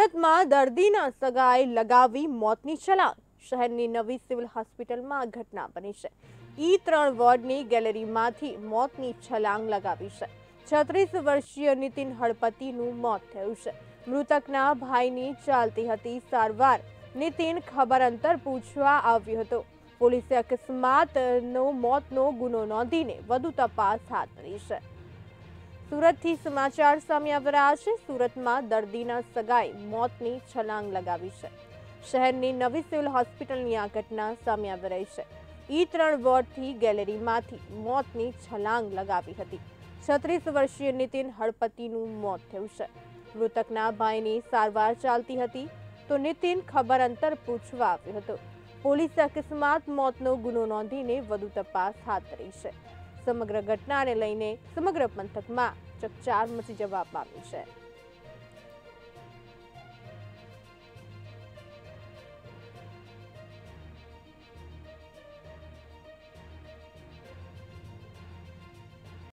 સુરતમાં દર્દીના સગાએ લગાવી મોતની છલાંગ। શહેરની નવી સિવિલ હોસ્પિટલમાં ઘટના બની છે। E3 વોર્ડની ગેલેરીમાંથી મોતની છલાંગ લગાવી છે। 36 વર્ષીય નીતિન હળપતિનું મોત થયું છે। મૃતકના ભાઈની ચાલતી હતી સારવાર। નીતિન ખબર અંતર પૂછવા આવ્યો હતો। પોલીસે અકસ્માતનો મોતનો ગુનો નોંધીને વધુ તપાસ હાથ ધરી છે। સુરતથી સમાચાર સામે આવી રહ્યા છે। સુરતમાં દર્દીના સગાએ મોતની છલાંગ લગાવી છે। શહેરની નવી સિવિલ હોસ્પિટલની આ ઘટના સામે આવી રહી છે। E3 વોર્ડથી ગેલેરીમાંથી મોતની છલાંગ લગાવી હતી। 36 વર્ષીય નીતિન હળપતિનું મોત થયું છે। મૃતકના ભાઈની સારવાર ચાલતી હતી તો નીતિન ખબર અંતર પૂછવા આવ્યો હતો। પોલીસે અકસ્માત મોતનો ગુનો નોંધીને વધુ તપાસ હાથ ધરી છે। સમગ્ર ઘટનાને લઈને સમગ્ર પંથકમાં ચકચાર મચી જવા પામી છે।